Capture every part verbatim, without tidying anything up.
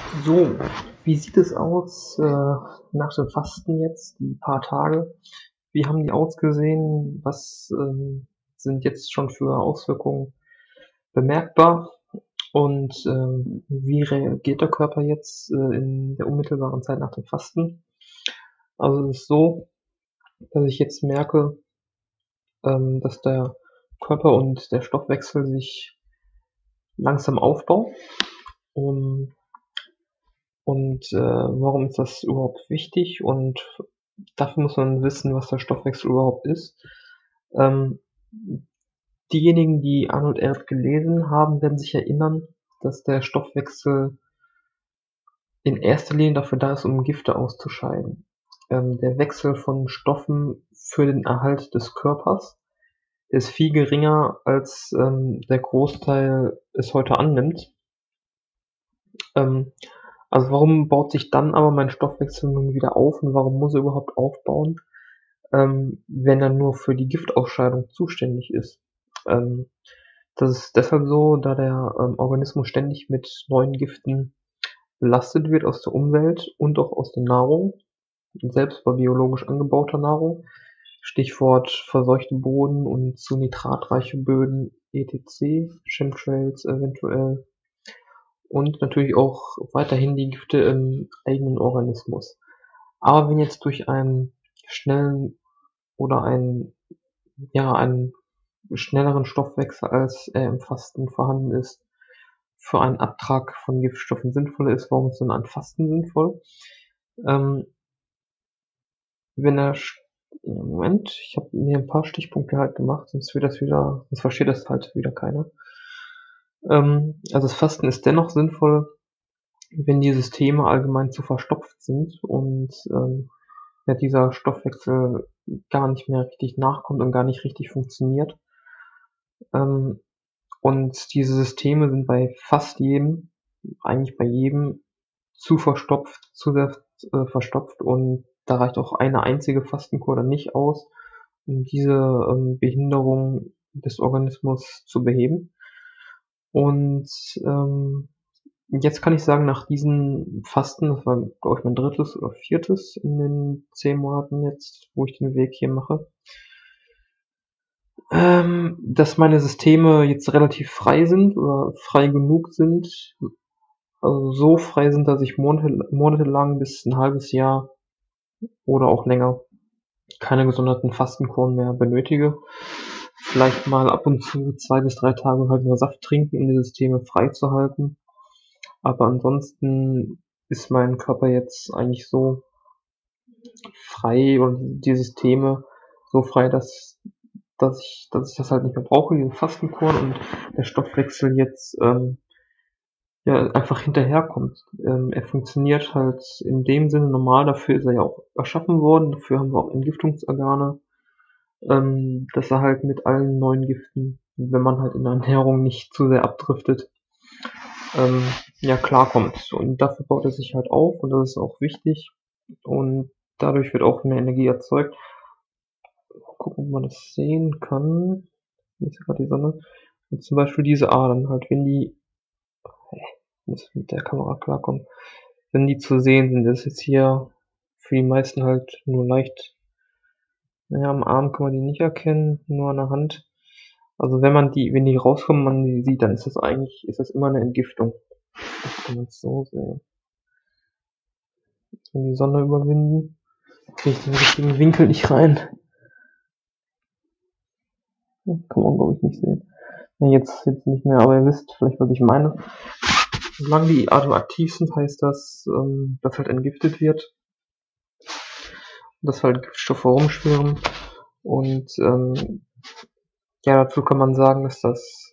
So, wie sieht es aus äh, nach dem Fasten jetzt, die paar Tage? Wie haben die ausgesehen? Was ähm, sind jetzt schon für Auswirkungen bemerkbar? Und ähm, wie reagiert der Körper jetzt äh, in der unmittelbaren Zeit nach dem Fasten? Also es ist so, dass ich jetzt merke, ähm, dass der Körper und der Stoffwechsel sich langsam aufbauen. Um, und äh, warum ist das überhaupt wichtig? Und dafür muss man wissen, was der Stoffwechsel überhaupt ist. Ähm, diejenigen, die Arnold Ehret gelesen haben, werden sich erinnern, dass der Stoffwechsel in erster Linie dafür da ist, um Gifte auszuscheiden. Ähm, der Wechsel von Stoffen für den Erhalt des Körpers ist viel geringer, als ähm, der Großteil es heute annimmt. Ähm, also warum baut sich dann aber mein Stoffwechsel nun wieder auf und warum muss er überhaupt aufbauen, ähm, wenn er nur für die Giftausscheidung zuständig ist? Ähm, das ist deshalb so, da der ähm, Organismus ständig mit neuen Giften belastet wird aus der Umwelt und auch aus der Nahrung, selbst bei biologisch angebauter Nahrung. Stichwort verseuchte Boden und zu nitratreiche Böden et cetera, Chemtrails eventuell und natürlich auch weiterhin die Gifte im eigenen Organismus. Aber wenn jetzt durch einen schnellen oder einen, ja, einen schnelleren Stoffwechsel, als er im Fasten vorhanden ist, für einen Abtrag von Giftstoffen sinnvoller ist, warum ist denn ein Fasten sinnvoll? Ähm, wenn er Moment, ich habe mir ein paar Stichpunkte halt gemacht, sonst wird das wieder, sonst versteht das halt wieder keiner. Ähm, also das Fasten ist dennoch sinnvoll, wenn die Systeme allgemein zu verstopft sind und ähm, ja, dieser Stoffwechsel gar nicht mehr richtig nachkommt und gar nicht richtig funktioniert. Ähm, und diese Systeme sind bei fast jedem, eigentlich bei jedem, zu verstopft, zu sehr äh, verstopft und da reicht auch eine einzige Fastenkur dann nicht aus, um diese ähm, Behinderung des Organismus zu beheben. Und ähm, jetzt kann ich sagen, nach diesen Fasten, das war glaube ich mein drittes oder viertes in den zehn Monaten jetzt, wo ich den Weg hier mache, ähm, dass meine Systeme jetzt relativ frei sind oder frei genug sind, also so frei sind, dass ich monate, monatelang bis ein halbes Jahr oder auch länger keine gesonderten Fastenkuren mehr benötige. Vielleicht mal ab und zu zwei bis drei Tage halt nur Saft trinken, um die Systeme frei zu halten. Aber ansonsten ist mein Körper jetzt eigentlich so frei und die Systeme so frei, dass, dass ich, dass ich das halt nicht mehr brauche, diese Fastenkuren und der Stoffwechsel jetzt ähm, ja einfach hinterherkommt. Ähm, er funktioniert halt in dem Sinne normal, dafür ist er ja auch erschaffen worden, dafür haben wir auch Entgiftungsorgane, ähm, dass er halt mit allen neuen Giften, wenn man halt in der Ernährung nicht zu sehr abdriftet, ähm, ja klarkommt. Und dafür baut er sich halt auf und das ist auch wichtig und dadurch wird auch mehr Energie erzeugt. Mal gucken, ob man das sehen kann. Hier ist ja gerade die Sonne. Und zum Beispiel diese Adern halt, wenn die, muss mit der Kamera klarkommen, wenn die zu sehen sind, das ist jetzt hier für die meisten halt nur leicht, naja, am Arm kann man die nicht erkennen, nur an der Hand. Also wenn man die, wenn die rauskommen, man die sieht, dann ist das eigentlich, ist das immer eine Entgiftung. Das kann man so sehen. Wenn die Sonne überwinden, kriege ich den richtigen Winkel nicht rein. Kann man glaube ich nicht sehen. Ja, jetzt, jetzt nicht mehr, aber ihr wisst vielleicht, was ich meine. Solange die Adern aktiv sind, heißt das, ähm, dass halt entgiftet wird. Dass halt Giftstoffe rumschwirren. Und ähm, ja, dazu kann man sagen, dass das,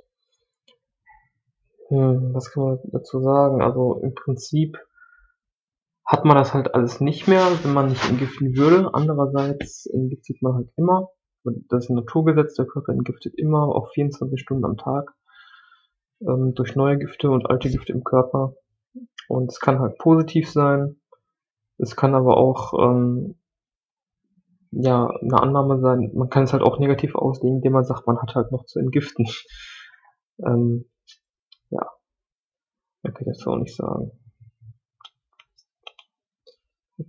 hm, was kann man dazu sagen? Also im Prinzip hat man das halt alles nicht mehr, wenn man nicht entgiften würde. Andererseits entgiftet man halt immer. Das ist ein Naturgesetz, der Körper entgiftet immer, auch vierundzwanzig Stunden am Tag, ähm, durch neue Gifte und alte Gifte im Körper. Und es kann halt positiv sein. Es kann aber auch ähm, ja eine Annahme sein. Man kann es halt auch negativ auslegen, indem man sagt, man hat halt noch zu entgiften. ähm, ja, mehr kann ich dazu auch nicht sagen.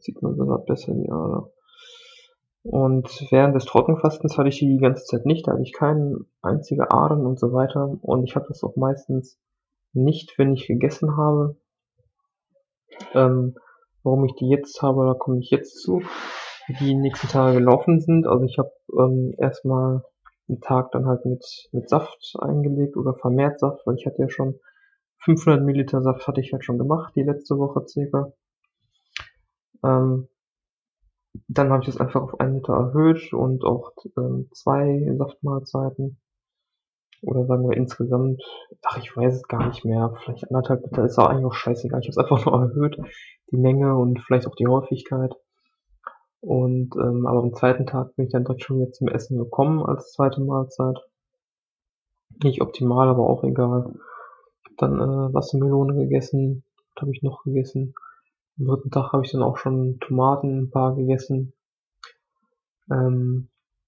zieht man sogar besser in die Ader. Und während des Trockenfastens hatte ich die die ganze Zeit nicht, da hatte ich keine einzige Adern und so weiter. Und ich habe das auch meistens nicht, wenn ich gegessen habe. Ähm, warum ich die jetzt habe, da komme ich jetzt zu, wie die nächsten Tage gelaufen sind. Also ich habe ähm, erstmal einen Tag dann halt mit, mit Saft eingelegt oder vermehrt Saft, weil ich hatte ja schon fünfhundert Milliliter Saft hatte ich halt schon gemacht, die letzte Woche circa. Ähm, dann habe ich das einfach auf einen Liter erhöht und auch ähm, zwei Saftmahlzeiten. Oder sagen wir insgesamt, ach, ich weiß es gar nicht mehr, vielleicht anderthalb Liter, ist auch eigentlich auch scheißegal. Ich habe es einfach nur erhöht, die Menge und vielleicht auch die Häufigkeit. Und ähm, aber am zweiten Tag bin ich dann direkt schon wieder zum Essen gekommen als zweite Mahlzeit. Nicht optimal, aber auch egal. Ich habe dann äh, Wassermelone gegessen, was habe ich noch gegessen? Am dritten Tag habe ich dann auch schon Tomaten ein paar gegessen. Ähm,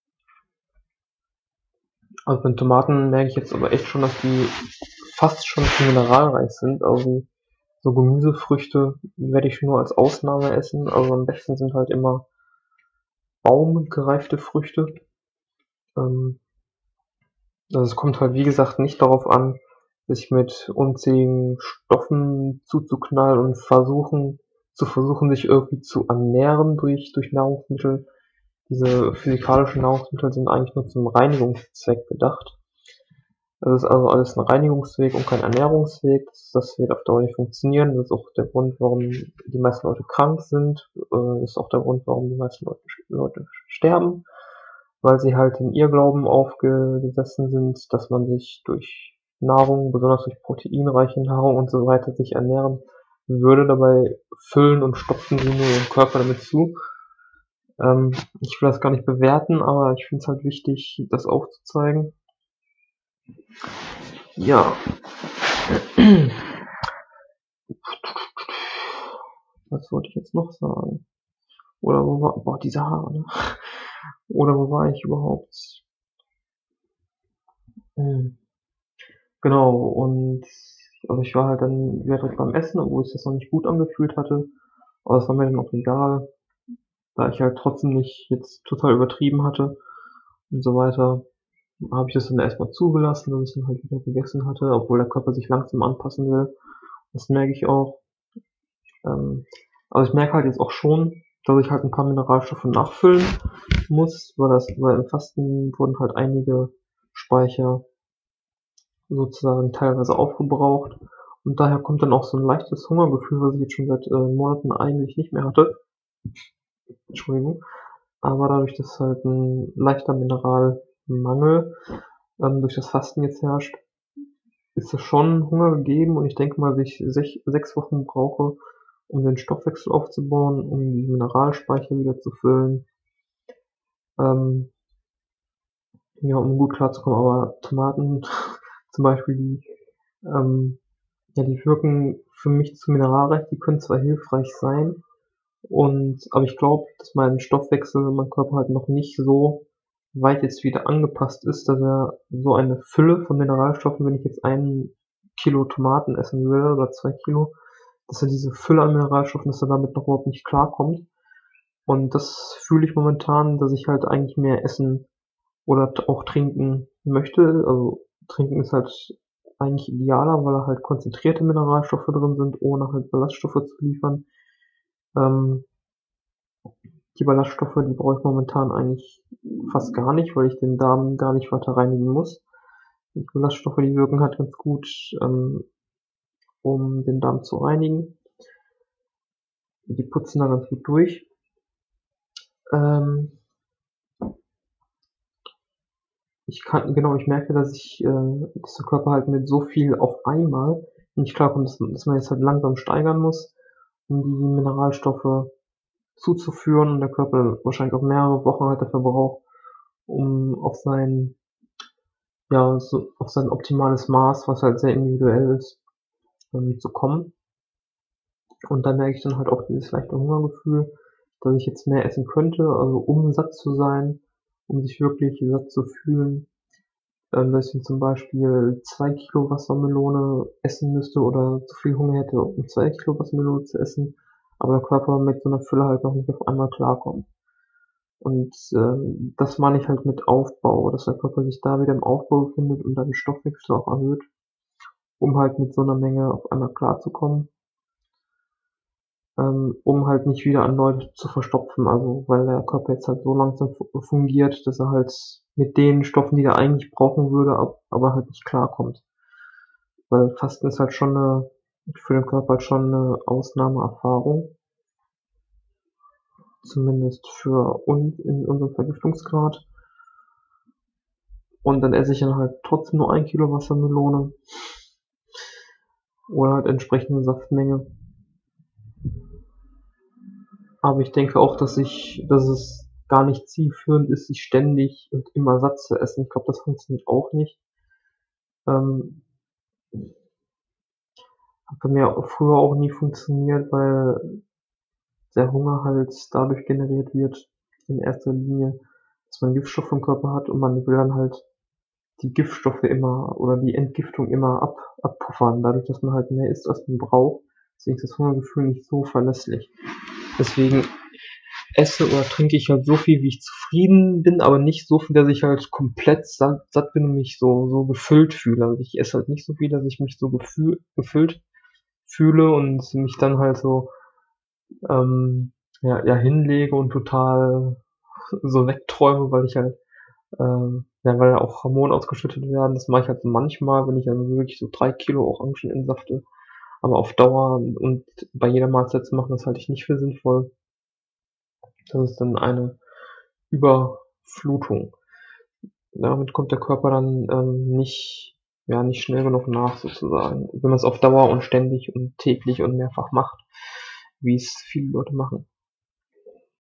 also bei Tomaten merke ich jetzt aber echt schon, dass die fast schon zu mineralreich sind. Also so Gemüsefrüchte werde ich nur als Ausnahme essen. Also am besten sind halt immer baumgereifte Früchte. Ähm, also es kommt halt wie gesagt nicht darauf an, sich mit unzähligen Stoffen zuzuknallen und versuchen, zu versuchen, sich irgendwie zu ernähren durch, durch Nahrungsmittel. Diese physikalischen Nahrungsmittel sind eigentlich nur zum Reinigungszweck gedacht. Das ist also alles ein Reinigungsweg und kein Ernährungsweg. Das, das wird auf Dauer nicht funktionieren. Das ist auch der Grund, warum die meisten Leute krank sind. Das ist auch der Grund, warum die meisten Leute, Leute sterben. Weil sie halt in Irrglauben aufgesessen sind, dass man sich durch Nahrung, besonders durch proteinreiche Nahrung und so weiter, sich ernähren würde. Dabei füllen und stopfen sie nur ihren Körper damit zu. Ähm, ich will das gar nicht bewerten, aber ich finde es halt wichtig, das aufzuzeigen. Ja. Was wollte ich jetzt noch sagen? Oder wo war, boah, diese Haare, ne? Oder wo war ich überhaupt? Hm. Genau, und also ich war halt dann wieder direkt beim Essen, obwohl sich das noch nicht gut angefühlt hatte. Aber es war mir dann auch egal, da ich halt trotzdem nicht jetzt total übertrieben hatte und so weiter. Habe ich das dann erstmal zugelassen, dass ich dann halt wieder gegessen hatte, obwohl der Körper sich langsam anpassen will. Das merke ich auch. Ähm, also ich merke halt jetzt auch schon, dass ich halt ein paar Mineralstoffe nachfüllen muss, weil das, weil im Fasten wurden halt einige Speicher sozusagen teilweise aufgebraucht. Und daher kommt dann auch so ein leichtes Hungergefühl, was ich jetzt schon seit äh, Monaten eigentlich nicht mehr hatte. Entschuldigung. Aber dadurch, dass halt ein leichter Mineralmangel ähm, durch das Fasten jetzt herrscht, ist es schon Hunger gegeben und ich denke mal, dass ich sech, sechs Wochen brauche, um den Stoffwechsel aufzubauen, um die Mineralspeicher wieder zu füllen. Ähm, ja, um gut klarzukommen. Aber Tomaten zum Beispiel, die, ähm, ja, die wirken für mich zu mineralreich, die können zwar hilfreich sein, und aber ich glaube, dass mein Stoffwechsel, mein Körper halt noch nicht so weit jetzt wieder angepasst ist, dass er so eine Fülle von Mineralstoffen, wenn ich jetzt ein Kilo Tomaten essen würde oder zwei Kilo, dass er diese Fülle an Mineralstoffen, dass er damit noch überhaupt nicht klarkommt. Und das fühle ich momentan, dass ich halt eigentlich mehr essen oder auch trinken möchte. Also trinken ist halt eigentlich idealer, weil da halt konzentrierte Mineralstoffe drin sind, ohne halt Ballaststoffe zu liefern. Ähm, die Ballaststoffe, die brauche ich momentan eigentlich fast gar nicht, weil ich den Darm gar nicht weiter reinigen muss. Die Ballaststoffe, die wirken halt ganz gut, ähm, um den Darm zu reinigen. Die putzen da ganz gut durch. Ähm, ich kann, genau, ich merke, dass ich, äh, dass der Körper halt mit so viel auf einmal nicht klarkommt, dass, dass man jetzt halt langsam steigern muss, um die Mineralstoffe zuzuführen und der Körper wahrscheinlich auch mehrere Wochen halt dafür braucht, um auf sein, ja, so, auf sein optimales Maß, was halt sehr individuell ist, ähm, zu kommen. Und da merke ich dann halt auch dieses leichte Hungergefühl, dass ich jetzt mehr essen könnte, also um satt zu sein, um sich wirklich satt zu fühlen. Ähm, dass ich zum Beispiel zwei Kilo Wassermelone essen müsste oder zu viel Hunger hätte, um zwei Kilo Wassermelone zu essen. aber der Körper mit so einer Fülle halt noch nicht auf einmal klarkommt. Und ähm, das meine ich halt mit Aufbau, dass der Körper sich da wieder im Aufbau befindet und dann den Stoffwechsel auch erhöht, um halt mit so einer Menge auf einmal klarzukommen, ähm, um halt nicht wieder erneut zu verstopfen. Also weil der Körper jetzt halt so langsam fungiert, dass er halt mit den Stoffen, die er eigentlich brauchen würde, aber halt nicht klarkommt. Weil Fasten ist halt schon eine, für den Körper halt schon eine Ausnahmeerfahrung. Zumindest für uns in unserem Vergiftungsgrad. Und dann esse ich dann halt trotzdem nur ein Kilo Wassermelone. Oder halt entsprechende Saftmenge. Aber ich denke auch, dass ich, dass es gar nicht zielführend ist, sich ständig und immer satt zu essen. Ich glaube, das funktioniert auch nicht. Ähm, hat bei mir auch früher auch nie funktioniert, weil der Hunger halt dadurch generiert wird, in erster Linie, dass man Giftstoffe im Körper hat und man will dann halt die Giftstoffe immer oder die Entgiftung immer ab, abpuffern, dadurch, dass man halt mehr isst, als man braucht. Deswegen ist das Hungergefühl nicht so verlässlich. Deswegen esse oder trinke ich halt so viel, wie ich zufrieden bin, aber nicht so viel, dass ich halt komplett satt, satt bin und mich so, so gefüllt fühle. Also ich esse halt nicht so viel, dass ich mich so gefühl, gefüllt fühle und mich dann halt so ähm, ja, ja hinlege und total so wegträume, weil ich halt ähm, ja, weil auch Hormone ausgeschüttet werden. Das mache ich halt so manchmal, wenn ich dann wirklich so drei Kilo Orangen entsafte. Aber auf Dauer und bei jeder Mahlzeit zu machen, das halte ich nicht für sinnvoll. Das ist dann eine Überflutung. Damit kommt der Körper dann ähm, nicht, ja, nicht schnell genug nach, sozusagen. Wenn man es auf Dauer und ständig und täglich und mehrfach macht, wie es viele Leute machen.